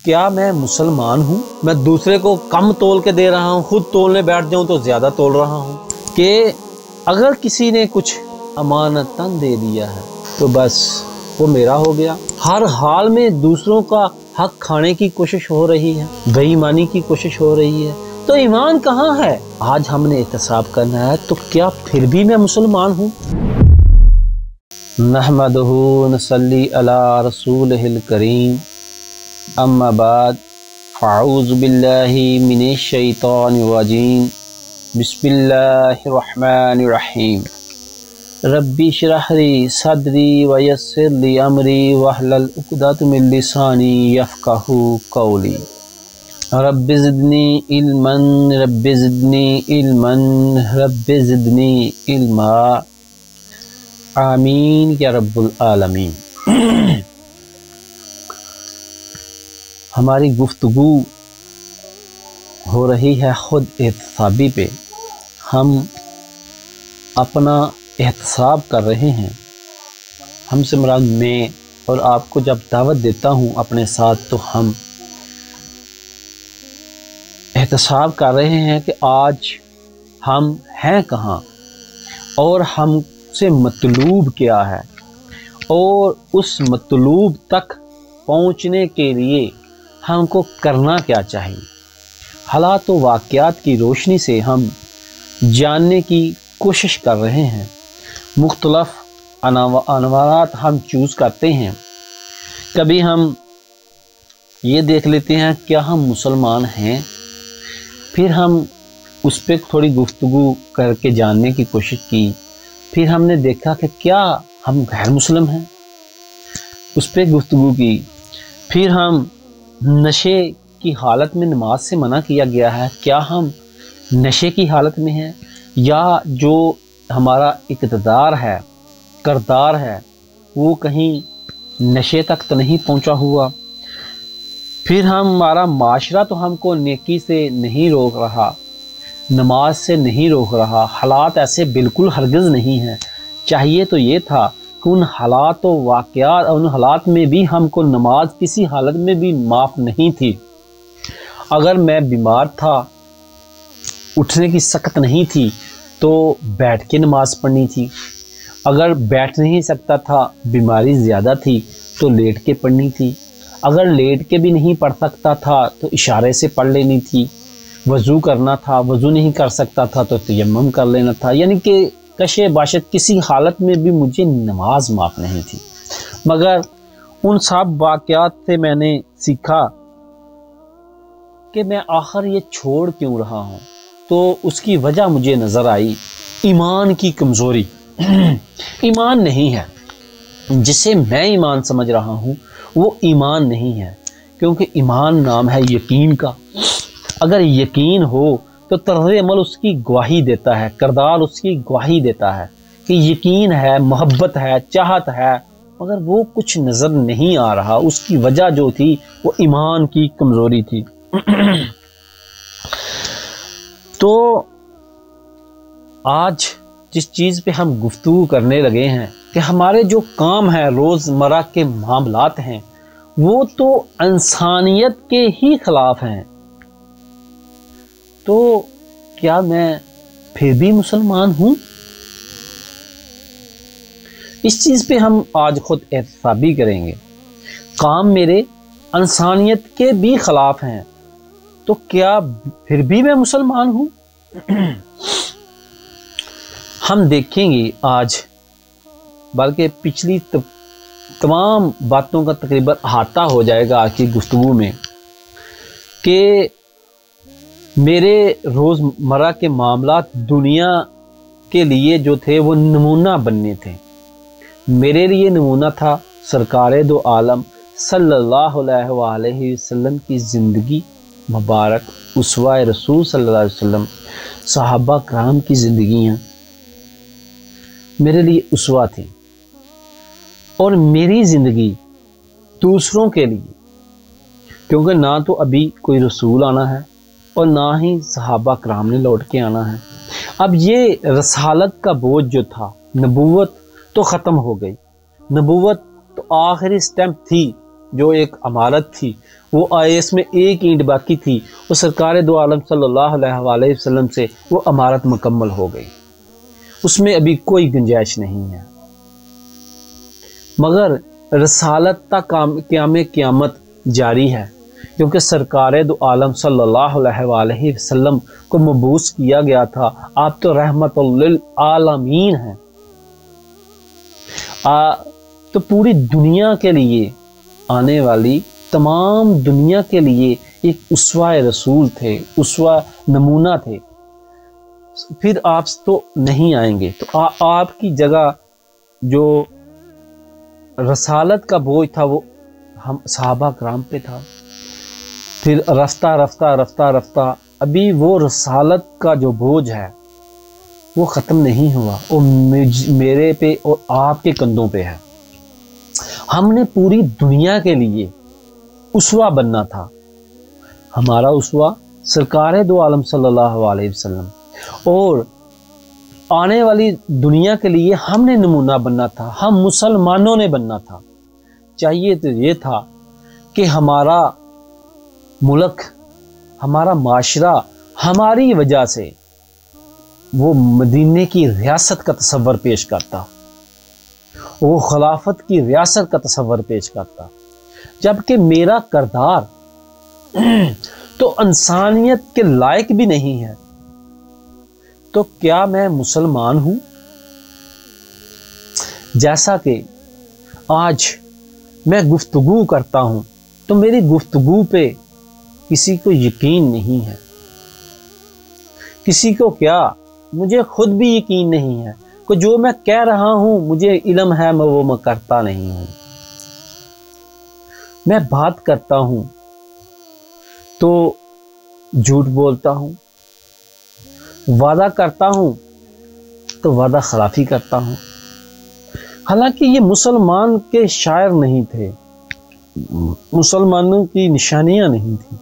کیا میں مسلمان ہوں؟ میں دوسرے کو کم تول کے دے رہا ہوں، خود تولنے بیٹھ جاؤں تو زیادہ تول رہا ہوں، کہ اگر کسی نے کچھ امانتاً دے دیا ہے تو بس وہ میرا ہو گیا۔ ہر حال میں دوسروں کا حق کھانے کی کوشش ہو رہی ہے، بے ایمانی کی کوشش ہو رہی ہے، تو ایمان کہاں ہے؟ آج ہم نے احتساب کرنا ہے، تو کیا پھر بھی میں مسلمان ہوں؟ نحمدہ نصلی علی رسولہ الکریم، اما بعد، فاعوذ باللہ من الشیطان الرجیم، بسم اللہ الرحمن الرحیم۔ ربی اشرح لی صدری ویسر لی امری واحلل عقدۃ من لسانی یفقہوا قولی۔ رب زدنی علما رب زدنی علما رب زدنی علما، آمین یا رب العالمین۔ ہماری گفتگو ہو رہی ہے خود احتسابی پہ۔ ہم اپنا احتساب کر رہے ہیں، ہم سے مراد میں، اور آپ کو جب دعوت دیتا ہوں اپنے ساتھ تو ہم احتساب کر رہے ہیں کہ آج ہم ہیں کہاں، اور ہم سے مطلوب کیا ہے، اور اس مطلوب تک پہنچنے کے لیے ہم کو کرنا کیا چاہیے۔ حالات و واقعات کی روشنی سے ہم جاننے کی کوشش کر رہے ہیں، مختلف عنوانات ہم چوز کرتے ہیں۔ کبھی ہم یہ دیکھ لیتے ہیں کیا ہم مسلمان ہیں، پھر ہم اس پہ تھوڑی گفتگو کر کے جاننے کی کوشش کی، پھر ہم نے دیکھا کہ کیا ہم غیر مسلم ہیں، اس پہ گفتگو کی، پھر ہم نشے کی حالت میں نماز سے منع کیا گیا ہے، کیا ہم نشے کی حالت میں ہیں، یا جو ہمارا اقتدار ہے، کردار ہے، وہ کہیں نشے تک تو نہیں پہنچا ہوا۔ پھر ہمارا معاشرہ تو ہم کو نیکی سے نہیں روک رہا، نماز سے نہیں روک رہا، حالات ایسے بالکل ہرگز نہیں ہیں۔ چاہیے تو یہ تھا کہ ان حالات و واقعات، ان حالات میں بھی ہم کو نماز کسی حالت میں بھی معاف نہیں تھی۔ اگر میں بیمار تھا، اٹھنے کی سکت نہیں تھی، تو بیٹھ کے نماز پڑھنی تھی۔ اگر بیٹھ نہیں سکتا تھا، بیماری زیادہ تھی، تو لیٹ کے پڑھنی تھی۔ اگر لیٹ کے بھی نہیں پڑھ سکتا تھا تو اشارے سے پڑھ لینی تھی۔ وضو کرنا تھا، وضو نہیں کر سکتا تھا تو تیمم کر لینا تھا، یعنی کہ کشے باشد کسی حالت میں بھی مجھے نماز معاف نہیں تھی۔ مگر ان سب واقعات سے میں نے سیکھا کہ میں آخر یہ چھوڑ کیوں رہا ہوں، تو اس کی وجہ مجھے نظر آئی، ایمان کی کمزوری۔ ایمان نہیں ہے، جسے میں ایمان سمجھ رہا ہوں وہ ایمان نہیں ہے، کیونکہ ایمان نام ہے یقین کا۔ اگر یقین ہو تو طرز عمل اس کی گواہی دیتا ہے، کردار اس کی گواہی دیتا ہے کہ یقین ہے، محبت ہے، چاہت ہے، مگر وہ کچھ نظر نہیں آ رہا۔ اس کی وجہ جو تھی وہ ایمان کی کمزوری تھی۔ تو آج جس چیز پہ ہم گفتگو کرنے لگے ہیں کہ ہمارے جو کام ہیں، روزمرہ کے معاملات ہیں، وہ تو انسانیت کے ہی خلاف ہیں، تو کیا میں پھر بھی مسلمان ہوں؟ اس چیز پہ ہم آج خود احتسابی کریں گے۔ کام میرے انسانیت کے بھی خلاف ہیں، تو کیا پھر بھی میں مسلمان ہوں؟ ہم دیکھیں گے آج، بلکہ پچھلی تمام باتوں کا تقریباً احاطہ ہو جائے گا آج کی گفتگو میں، کہ میرے روزمرہ کے معاملات دنیا کے لیے جو تھے وہ نمونہ بننے تھے۔ میرے لیے نمونہ تھا سرکار دو عالم صلی اللہ علیہ وآلہ وسلم کی زندگی مبارک، اسوہ رسول صلی اللہ علیہ وسلم، صحابہ کرام کی زندگیاں میرے لیے اسوہ تھی، اور میری زندگی دوسروں کے لیے، کیونکہ نہ تو ابھی کوئی رسول آنا ہے اور نہ ہی صحابہ کرام نے لوٹ کے آنا ہے۔ اب یہ رسالت کا بوجھ جو تھا، نبوت تو ختم ہو گئی، نبوت تو آخری سٹیمپ تھی جو ایک عمارت تھی وہ اس میں ایک اینٹ باقی تھی، وہ سرکار دو عالم صلی اللہ علیہ وسلم سے وہ عمارت مکمل ہو گئی، اس میں ابھی کوئی گنجائش نہیں ہے، مگر رسالت تک قیامت جاری ہے، کیونکہ سرکار دو عالم صلی اللہ علیہ وسلم کو مبعوث کیا گیا تھا۔ آپ تو رحمت للعالمین ہیں، تو پوری دنیا کے لیے، آنے والی تمام دنیا کے لیے ایک اسوہ رسول تھے، اسوہ نمونہ تھے۔ پھر آپ تو نہیں آئیں گے، تو آپ کی جگہ جو رسالت کا بوجھ تھا وہ ہم صحابہ کرام پہ تھا۔ پھر رفتہ رفتہ رفتہ رفتہ ابھی وہ رسالت کا جو بوجھ ہے وہ ختم نہیں ہوا، وہ میرے پہ اور آپ کے کندھوں پہ ہے۔ ہم نے پوری دنیا کے لیے اسوہ بننا تھا، ہمارا اسوہ سرکار دو عالم صلی اللہ علیہ وسلم، اور آنے والی دنیا کے لیے ہم نے نمونہ بننا تھا، ہم مسلمانوں نے بننا تھا۔ چاہیے تو یہ تھا کہ ہمارا ملک، ہمارا معاشرہ ہماری وجہ سے وہ مدینے کی ریاست کا تصور پیش کرتا، وہ خلافت کی ریاست کا تصور پیش کرتا، جبکہ میرا کردار تو انسانیت کے لائق بھی نہیں ہے، تو کیا میں مسلمان ہوں؟ جیسا کہ آج میں گفتگو کرتا ہوں تو میری گفتگو پہ کسی کو یقین نہیں ہے، کسی کو کیا، مجھے خود بھی یقین نہیں ہے کہ جو میں کہہ رہا ہوں مجھے علم ہے، میں کرتا نہیں ہوں۔ میں بات کرتا ہوں تو جھوٹ بولتا ہوں، وعدہ کرتا ہوں تو وعدہ خلافی کرتا ہوں، حالانکہ یہ مسلمان کے شاعر نہیں تھے، مسلمانوں کی نشانیاں نہیں تھیں۔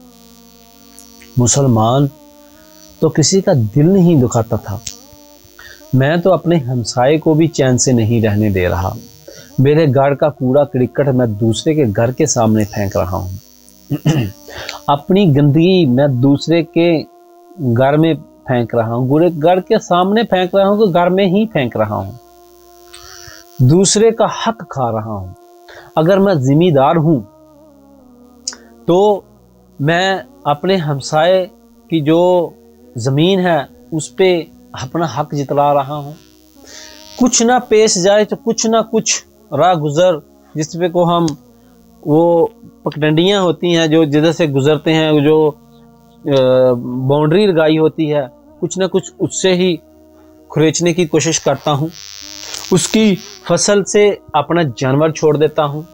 مسلمان تو کسی کا دل نہیں دکھاتا تھا۔ میں تو اپنے ہمسائے کو بھی چین سے نہیں رہنے دے رہا، میرے گھر کا کوڑا کرکٹ میں دوسرے کے گھر کے سامنے پھینک رہا ہوں، اپنی گندگی میں دوسرے کے گھر میں پھینک رہا ہوں، گورے گھر کے سامنے پھینک رہا ہوں کہ گھر میں ہی پھینک رہا ہوں، دوسرے کا حق کھا رہا ہوں۔ اگر میں ذمہ دار ہوں تو میں اپنے ہمسائے کی جو زمین ہے اس پہ اپنا حق جتلا رہا ہوں، کچھ نہ پیش جائے تو کچھ نہ کچھ راہ گزر، جس پہ کو ہم وہ پگڈنڈیاں ہوتی ہیں جو جدھر سے گزرتے ہیں، جو باؤنڈری لگائی ہوتی ہے، کچھ نہ کچھ اس سے ہی کھریچنے کی کوشش کرتا ہوں، اس کی فصل سے اپنا جانور چھوڑ دیتا ہوں،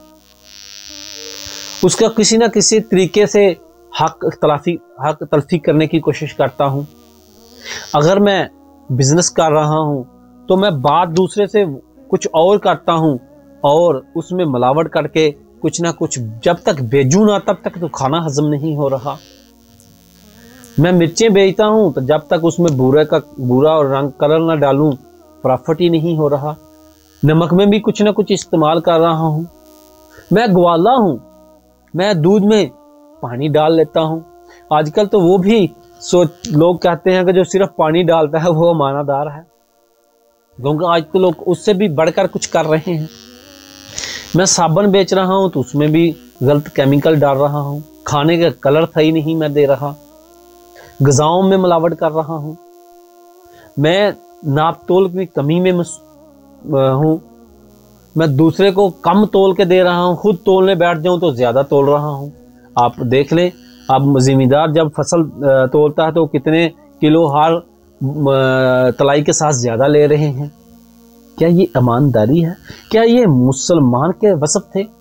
اس کا کسی نہ کسی طریقے سے حق تلفی کرنے کی کوشش کرتا ہوں۔ اگر میں بزنس کر رہا ہوں تو میں بات دوسرے سے کچھ اور کرتا ہوں اور اس میں ملاوٹ کر کے کچھ نہ کچھ، جب تک بیچوں نہ تب تک تو کھانا ہضم نہیں ہو رہا۔ میں مرچیں بیچتا ہوں تو جب تک اس میں بورا اور رنگ کلر نہ ڈالوں پرافٹ ہی نہیں ہو رہا۔ نمک میں بھی کچھ نہ کچھ استعمال کر رہا ہوں۔ میں گوالا ہوں، میں دودھ میں پانی ڈال لیتا ہوں۔ آج کل تو وہ بھی لوگ کہتے ہیں کہ جو صرف پانی ڈالتا ہے وہ معنی دار ہے، کیونکہ آج تو لوگ اس سے بھی بڑھ کر کچھ کر رہے ہیں۔ میں صابن بیچ رہا ہوں تو اس میں بھی غلط کیمیکل ڈال رہا ہوں، کھانے کا کلر صحیح نہیں میں دے رہا، غذاؤں میں ملاوٹ کر رہا ہوں، میں ناپ تول کی کمی میں ہوں، میں دوسرے کو کم تول کے دے رہا ہوں، خود تولنے بیٹھ جاؤں تو زیادہ تول رہا ہوں۔ آپ دیکھ لیں، اب ذمہ دار جب فصل تولتا ہے تو کتنے کلو ہر تلائی کے ساتھ زیادہ لے رہے ہیں۔ کیا یہ ایمانداری ہے؟ کیا یہ مسلمان کے وصف تھے؟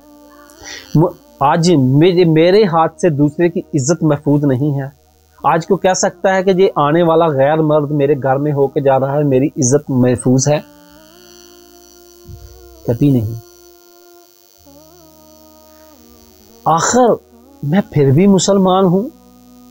آج میرے ہاتھ سے دوسرے کی عزت محفوظ نہیں ہے۔ آج کو کہہ سکتا ہے کہ یہ آنے والا غیر مرد میرے گھر میں ہو کے جا رہا ہے، میری عزت محفوظ ہے؟ کبھی نہیں۔ آخر میں پھر بھی مسلمان ہوں۔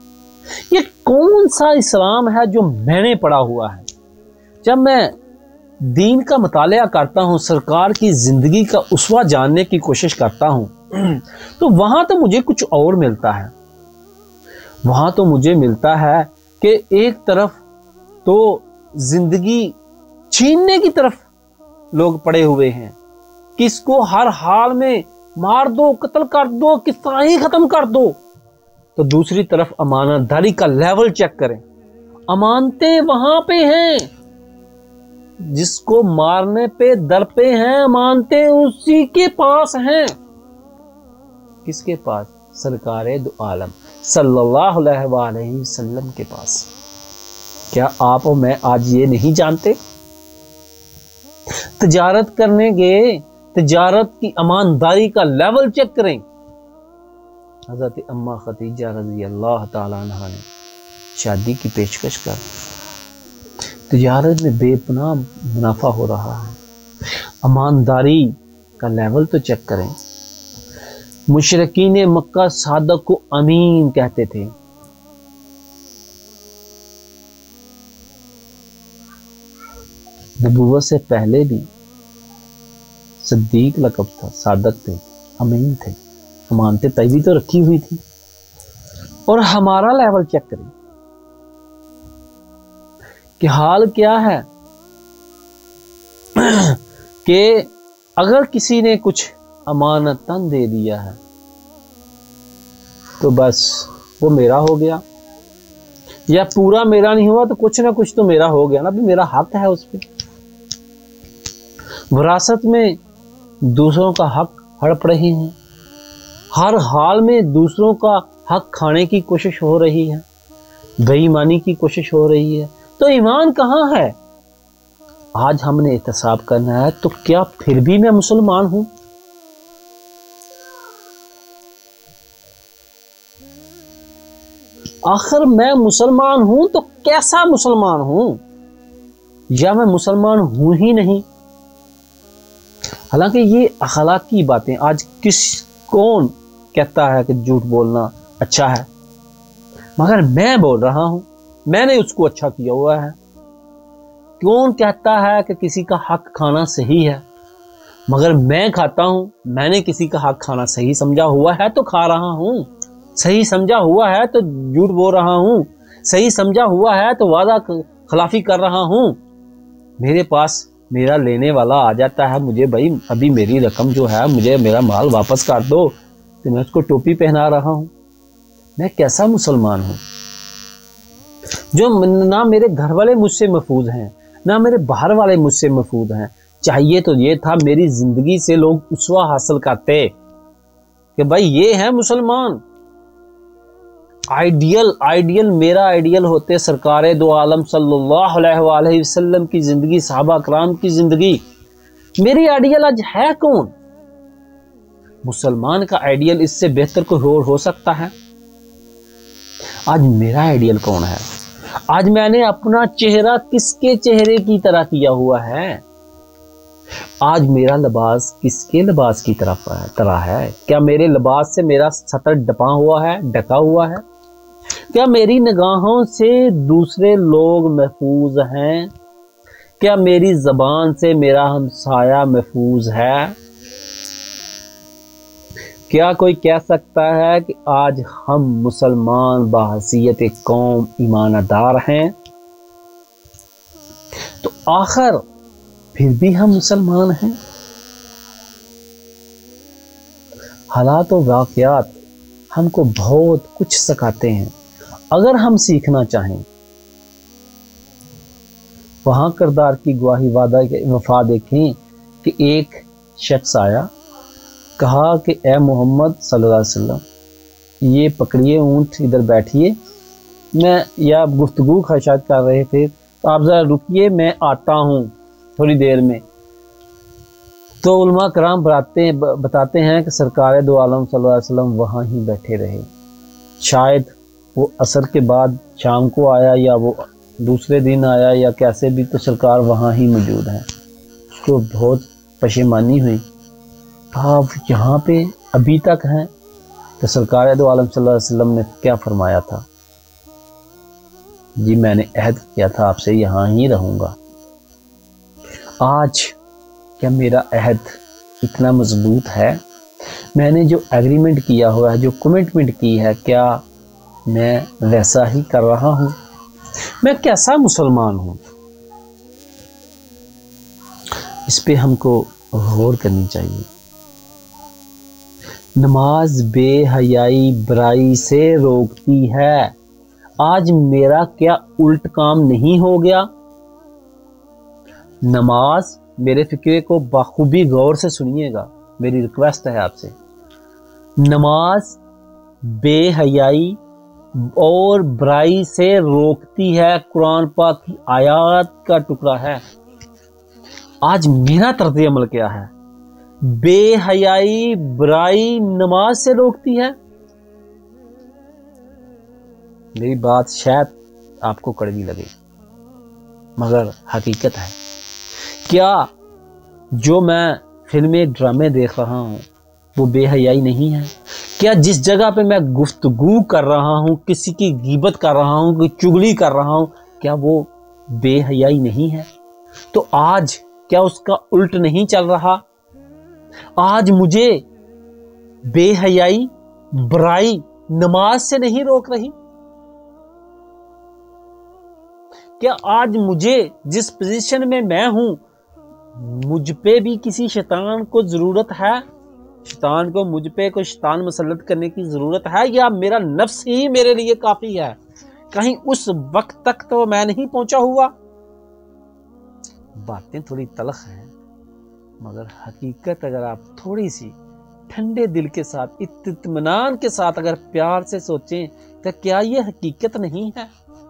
یہ کون سا اسلام ہے جو میں نے پڑھا ہوا ہے؟ جب میں دین کا مطالعہ کرتا ہوں، سرکار کی زندگی کا اسوہ جاننے کی کوشش کرتا ہوں، تو وہاں تو مجھے کچھ اور ملتا ہے۔ وہاں تو مجھے ملتا ہے کہ ایک طرف تو زندگی چھیننے کی طرف لوگ پڑے ہوئے ہیں، کس کو ہر حال میں مار دو، قتل کر دو، کس طرح ہی ختم کر دو، تو دوسری طرف امانت داری کا لیول چیک کریں، امانتیں وہاں پہ ہیں، جس کو مارنے پہ در پہ ہیں، امانتیں اسی کے پاس ہیں۔ کس کے پاس؟ سرکار دو عالم صلی اللہ علیہ وآلہ وسلم کے پاس۔ کیا آپ اور میں آج یہ نہیں جانتے؟ تجارت کرنے گئے، تجارت کی امانداری کا لیول چیک کریں۔ حضرت اماں خدیجہ رضی اللہ تعالیٰ عنہ نے شادی کی پیشکش کر، تجارت میں بے پناہ منافع ہو رہا ہے، امانداری کا لیول تو چیک کریں۔ مشرکین مکہ صادق کو امین کہتے تھے، نبوت سے پہلے بھی صدیق لقب تھا، صادق تھے، امین تھے، امانتیں طیبی تو رکھی ہوئی تھی۔ اور ہمارا لیول چیک کریں کہ حال کیا ہے، کہ اگر کسی نے کچھ امانتاً دے دیا ہے تو بس وہ میرا ہو گیا، یا پورا میرا نہیں ہوا تو کچھ نہ کچھ تو میرا ہو گیا نا، بھی میرا حق ہے اس پہ۔ وراثت میں دوسروں کا حق ہڑپ رہے ہیں، ہر حال میں دوسروں کا حق کھانے کی کوشش ہو رہی ہے، بے ایمانی کی کوشش ہو رہی ہے، تو ایمان کہاں ہے؟ آج ہم نے احتساب کرنا ہے، تو کیا پھر بھی میں مسلمان ہوں؟ آخر میں مسلمان ہوں تو کیسا مسلمان ہوں؟ یا میں مسلمان ہوں ہی نہیں؟ حالانکہ یہ اخلاقی باتیں آج کون کہتا ہے کہ جھوٹ بولنا اچھا ہے، مگر میں بول رہا ہوں، میں نے اس کو اچھا کیا ہوا ہے۔ کون کہتا ہے کہ کسی کا حق کھانا صحیح ہے، مگر میں کھاتا ہوں، میں نے کسی کا حق کھانا صحیح سمجھا ہوا ہے تو کھا رہا ہوں، صحیح سمجھا ہوا ہے تو جھوٹ بول رہا ہوں، صحیح سمجھا ہوا ہے تو وعدہ خلافی کر رہا ہوں۔ میرے پاس میرا لینے والا آ جاتا ہے، مجھے بھائی ابھی میری رقم جو ہے، مجھے میرا مال واپس کر دو، تو میں اس کو ٹوپی پہنا رہا ہوں۔ میں کیسا مسلمان ہوں جو نہ میرے گھر والے مجھ سے محفوظ ہیں، نہ میرے باہر والے مجھ سے محفوظ ہیں؟ چاہیے تو یہ تھا میری زندگی سے لوگ اسوہ حاصل کرتے کہ بھائی یہ ہے مسلمان۔ آئیڈیل میرا آئیڈیل ہوتے سرکار دو عالم صلی اللہ علیہ وآلہ وسلم کی زندگی، صحابہ کرام کی زندگی۔ میری آئیڈیل آج ہے کون؟ مسلمان کا آئیڈیل اس سے بہتر کوئی اور ہو سکتا ہے؟ آج میرا آئیڈیل کون ہے؟ آج میں نے اپنا چہرہ کس کے چہرے کی طرح کیا ہوا ہے؟ آج میرا لباس کس کے لباس کی طرح ہے؟ کیا میرے لباس سے میرا سطر ڈپا ہوا ہے، ڈھکا ہوا ہے؟ کیا میری نگاہوں سے دوسرے لوگ محفوظ ہیں؟ کیا میری زبان سے میرا ہمسایہ محفوظ ہے؟ کیا کوئی کہہ سکتا ہے کہ آج ہم مسلمان بحیثیت قوم ایماندار ہیں؟ تو آخر پھر بھی ہم مسلمان ہیں۔ حالات و واقعات ہم کو بہت کچھ سکھاتے ہیں اگر ہم سیکھنا چاہیں۔ وہاں کردار کی گواہی وعدہ کے وفا دیکھیں کہ ایک شخص آیا، کہا کہ اے محمد صلی اللہ علیہ وسلم، یہ پکڑیے اونٹ، ادھر بیٹھیے، میں یا گفتگو خواہشات کر رہے تھے، تو آپ ذرا رکیے، میں آتا ہوں تھوڑی دیر میں۔ تو علماء کرام بتاتے ہیں کہ سرکار دو عالم صلی اللہ علیہ وسلم وہاں ہی بیٹھے رہے، شاید وہ عصر کے بعد شام کو آیا یا وہ دوسرے دن آیا یا کیسے بھی، تو سرکار وہاں ہی موجود ہیں۔ اس کو بہت پشیمانی ہوئی، آپ یہاں پہ ابھی تک ہیں؟ تو سرکار دو عالم صلی اللہ علیہ وسلم نے کیا فرمایا تھا؟ جی میں نے عہد کیا تھا آپ سے یہاں ہی رہوں گا۔ آج کیا میرا عہد اتنا مضبوط ہے؟ میں نے جو ایگریمنٹ کیا ہوا ہے، جو کمٹمنٹ کی ہے، کیا میں ویسا ہی کر رہا ہوں؟ میں کیسا مسلمان ہوں؟ اس پہ ہم کو غور کرنی چاہیے۔ نماز بے حیائی برائی سے روکتی ہے۔ آج میرا کیا الٹ کام نہیں ہو گیا؟ نماز، میرے فکرے کو بخوبی غور سے سنیے گا، میری ریکویسٹ ہے آپ سے۔ نماز بے حیائی اور برائی سے روکتی ہے، قرآن پاک کی آیات کا ٹکڑا ہے۔ آج میرا طرز عمل کیا ہے؟ بے حیائی برائی نماز سے روکتی ہے۔ میری بات شاید آپ کو کڑوی لگے، مگر حقیقت ہے۔ کیا جو میں فلمیں ڈرامے دیکھ رہا ہوں وہ بے حیائی نہیں ہے؟ کیا جس جگہ پہ میں گفتگو کر رہا ہوں، کسی کی غیبت کر رہا ہوں، کوئی چگلی کر رہا ہوں، کیا وہ بے حیائی نہیں ہے؟ تو آج کیا اس کا الٹ نہیں چل رہا؟ آج مجھے بے حیائی برائی نماز سے نہیں روک رہی؟ کیا آج مجھے جس پوزیشن میں ہوں، مجھ پہ بھی کسی شیطان کو ضرورت ہے؟ شیطان کو مجھ پہ کوئی شیطان مسلط کرنے کی ضرورت ہے، یا میرا نفس ہی میرے لیے کافی ہے؟ کہیں اس وقت تک تو میں نہیں پہنچا ہوا؟ باتیں تھوڑی تلخ ہیں، مگر حقیقت اگر آپ تھوڑی سی ٹھنڈے دل کے ساتھ، اطمینان کے ساتھ اگر پیار سے سوچیں تو کیا یہ حقیقت نہیں ہے؟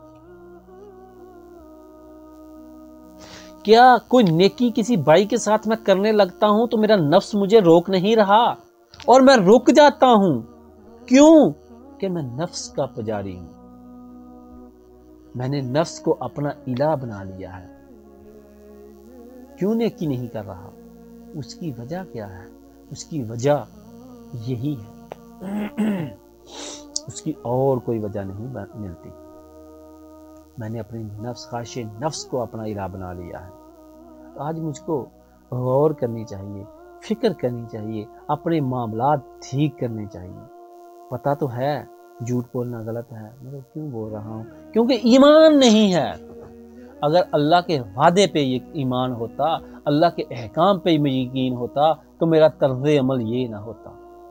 کیا کوئی نیکی کسی بھائی کے ساتھ میں کرنے لگتا ہوں تو میرا نفس مجھے روک نہیں رہا اور میں رک جاتا ہوں؟ کیوں کہ میں نفس کا پجاری ہوں، میں نے نفس کو اپنا الہ بنا لیا ہے۔ کیوں نیکی نہیں کر رہا؟ اس کی وجہ کیا ہے؟ اس کی وجہ یہی ہے، اس کی اور کوئی وجہ نہیں ملتی۔ میں نے اپنی نفس، خواہش نفس کو اپنا الہ بنا لیا ہے۔ آج مجھ کو غور کرنی چاہیے، فکر کرنی چاہیے، اپنے معاملات ٹھیک کرنے چاہیے۔ پتا تو ہے جھوٹ بولنا غلط ہے، مگر کیوں بول رہا ہوں؟ کیونکہ ایمان نہیں ہے۔ اگر اللہ کے وعدے پہ یہ ایمان ہوتا، اللہ کے احکام پہ یقین ہوتا تو میرا طرز عمل یہ نہ ہوتا۔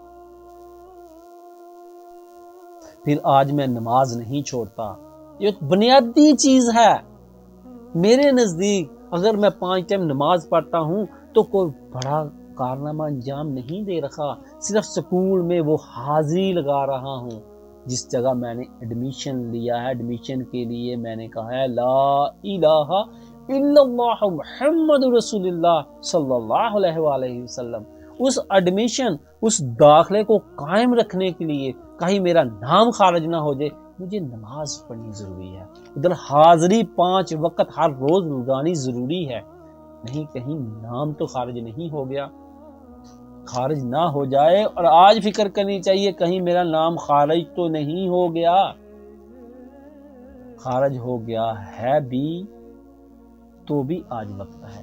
پھر آج میں نماز نہیں چھوڑتا، یہ ایک بنیادی چیز ہے میرے نزدیک۔ اگر میں 5 ٹائم نماز پڑھتا ہوں تو کوئی بڑا کارنامہ انجام نہیں دے رہا، صرف سکول میں وہ حاضری لگا رہا ہوں۔ جس جگہ میں نے ایڈمیشن لیا ہے، ایڈمیشن کے لیے میں نے کہا ہے لا الہ الا اللہ محمد رسول اللہ صلی اللہ علیہ وآلہ وسلم، اس ایڈمیشن، اس داخلے کو قائم رکھنے کے لیے کہیں میرا نام خارج نہ ہو جائے، مجھے نماز پڑھنی ضروری ہے۔ ادھر حاضری 5 وقت ہر روز لگانی ضروری ہے، نہیں کہیں نام تو خارج نہیں ہو گیا، خارج نہ ہو جائے۔ اور آج فکر کرنی چاہیے کہیں میرا نام خارج تو نہیں ہو گیا۔ خارج ہو گیا ہے بھی تو بھی آج وقت ہے،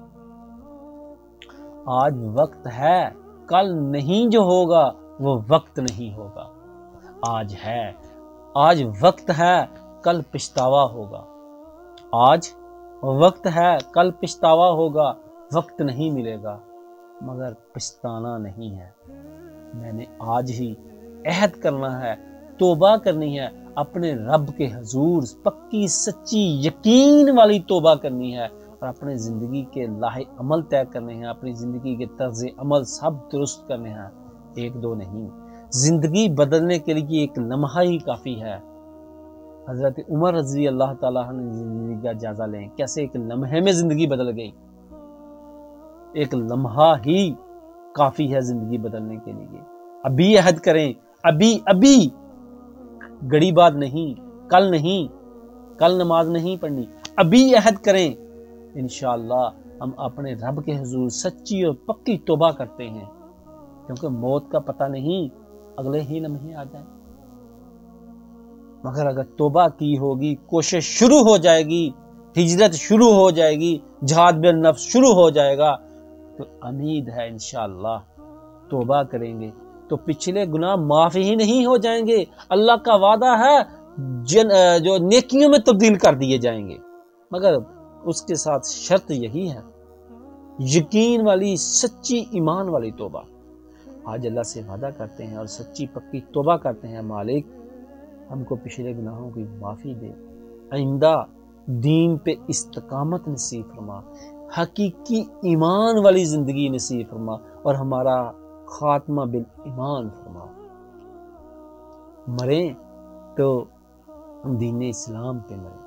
آج وقت ہے، کل نہیں جو ہوگا وہ وقت نہیں ہوگا، آج ہے، آج وقت ہے، کل پچھتاوا ہوگا، آج وقت ہے، کل پچھتاوا ہوگا، وقت نہیں ملے گا مگر پچھتانا نہیں ہے۔ میں نے آج ہی عہد کرنا ہے، توبہ کرنی ہے، اپنے رب کے حضور پکی سچی یقین والی توبہ کرنی ہے، اور اپنے زندگی کے لاہے عمل طے کرنے ہیں، اپنی زندگی کے طرز عمل سب درست کرنے ہیں، 1-2 نہیں۔ زندگی بدلنے کے لیے ایک لمحہ ہی کافی ہے۔ حضرت عمر رضی اللہ تعالیٰ عنہ نے زندگی کا جائزہ لیں، کیسے ایک لمحے میں زندگی بدل گئی۔ ایک لمحہ ہی کافی ہے زندگی بدلنے کے لیے۔ ابھی عہد کریں، ابھی گڑی بات نہیں، کل نماز نہیں پڑھنی، ابھی عہد کریں، انشاءاللہ ہم اپنے رب کے حضور سچی اور پکی توبہ کرتے ہیں، کیونکہ موت کا پتہ نہیں اگلے ہی لمحے آ جائے۔ مگر اگر توبہ کی ہوگی، کوشش شروع ہو جائے گی ہجرت شروع ہو جائے گی، جہاد بالنفس شروع ہو جائے گا، تو امید ہے انشاءاللہ توبہ کریں گے تو پچھلے گناہ معاف ہی نہیں ہو جائیں گے، اللہ کا وعدہ ہے جو نیکیوں میں تبدیل کر دیے جائیں گے، مگر اس کے ساتھ شرط یہی ہے، یقین والی سچی ایمان والی توبہ۔ آج اللہ سے وعدہ کرتے ہیں اور سچی پکی توبہ کرتے ہیں، مالک ہم کو پچھلے گناہوں کی معافی دے، آئندہ دین پہ استقامت نصیب فرما، حقیقی ایمان والی زندگی نصیب فرما، اور ہمارا خاتمہ بالایمان فرما، مریں تو ہم دین اسلام پہ مریں،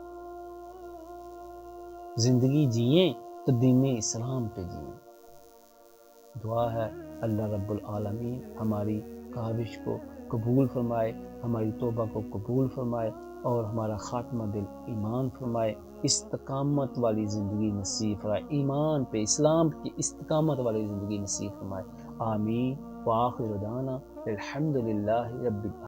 زندگی جئیں تو دین اسلام پہ جئیں۔ دعا ہے اللہ رب العالمین ہماری کاوش کو قبول فرمائے، ہماری توبہ کو قبول فرمائے، اور ہمارا خاتمہ بالایمان فرمائے، استقامت والی زندگی نصیب فرمائے، ایمان پہ اسلام کی استقامت والی زندگی نصیب فرمائے، آمین۔ وآخر دعوانا الحمدللہ رب العالمین۔